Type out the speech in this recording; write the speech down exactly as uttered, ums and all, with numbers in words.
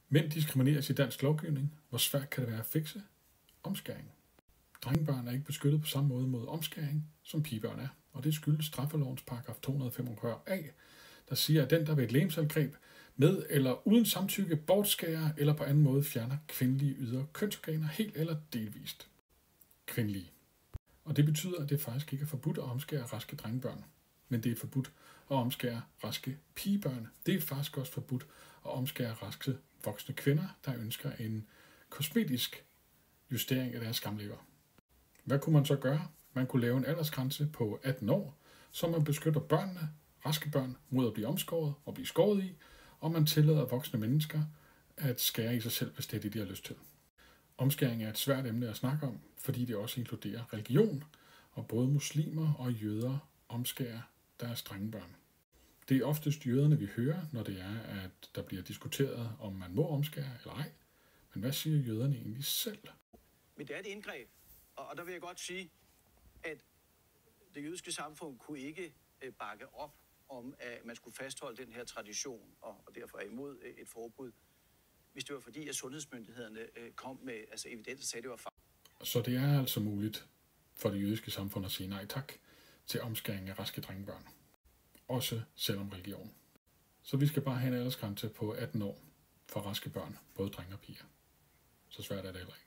Mænd diskrimineres i dansk lovgivning. Hvor svært kan det være at fikse? Omskæring. Drengebørn er ikke beskyttet på samme måde mod omskæring, som pigebørn er, og det skyldes straffelovens paragraf to hundrede femogfyrre a, der siger, at den, der ved et legemsangreb med eller uden samtykke bortskærer eller på anden måde fjerner kvindelige ydre kønsorganer helt eller delvist. Kvindelige. Og det betyder, at det faktisk ikke er forbudt at omskære raske drengebørn, men det er forbudt at omskære raske pigebørn. Det er faktisk også forbudt at omskære raske voksne kvinder, der ønsker en kosmetisk justering af deres skamlæber. Hvad kunne man så gøre? Man kunne lave en aldersgrænse på atten år, så man beskytter børnene, raske børn, mod at blive omskåret og blive skåret i, og man tillader voksne mennesker at skære i sig selv, hvis det er det, de har lyst til. Omskæring er et svært emne at snakke om, fordi det også inkluderer religion, og både muslimer og jøder omskærer deres drengebørn. Det er oftest jøderne, vi hører, når det er, at der bliver diskuteret, om man må omskære eller ej. Men hvad siger jøderne egentlig selv? Men det er et indgreb, og der vil jeg godt sige, at det jødiske samfund kunne ikke bakke op om, at man skulle fastholde den her tradition, og derfor er imod et forbud, hvis det var fordi, at sundhedsmyndighederne kom med altså evidens og sagde, at det var farligt. Så det er altså muligt for det jødiske samfund at sige nej tak til omskæring af raske drengebørn. Også selvom religion. Så vi skal bare have en aldersgrænse på atten år for raske børn, både drenge og piger. Så svært er det heller ikke.